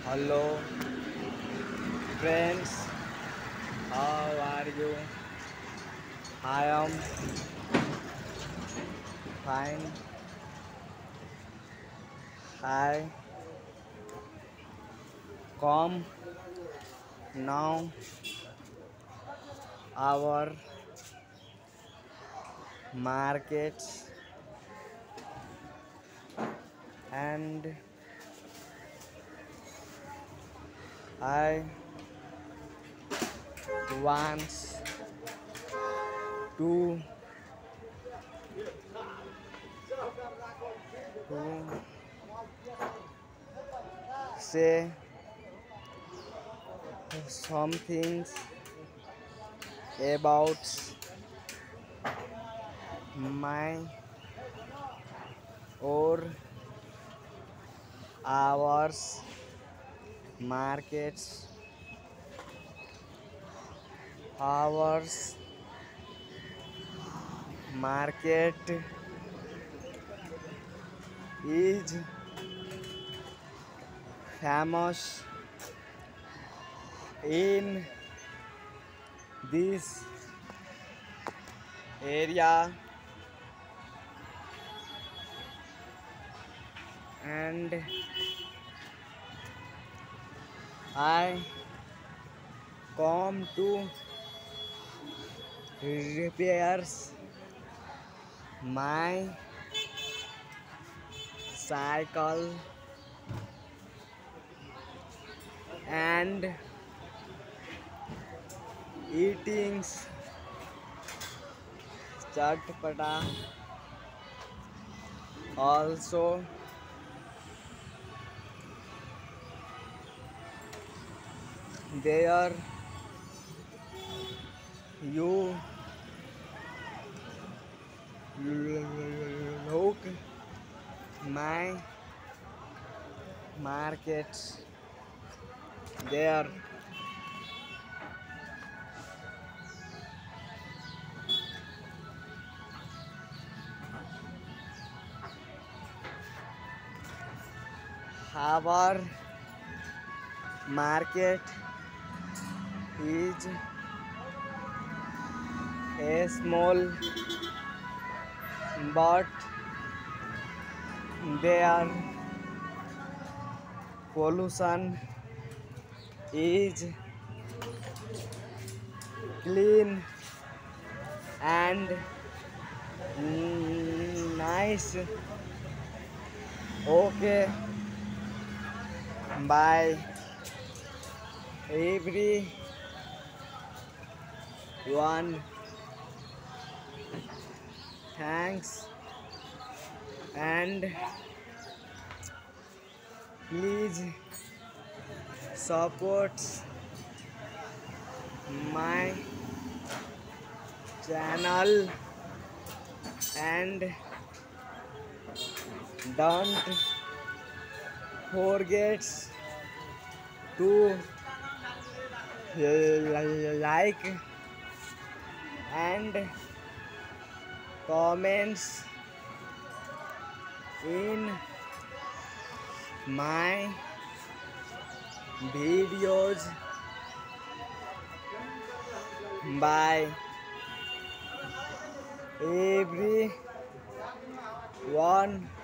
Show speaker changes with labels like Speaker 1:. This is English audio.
Speaker 1: Hello friends, how are you? I am fine. I come now our markets and I want to, to say some things about my or our markets. Our market is famous in this area and I come to repairs my cycle and eating chatpata also there you look my market there our market is a small but their pollution is clean and nice. Okay, bye everyone. Thanks and please support my channel and don't forget to like and comments in my videos. Bye everyone.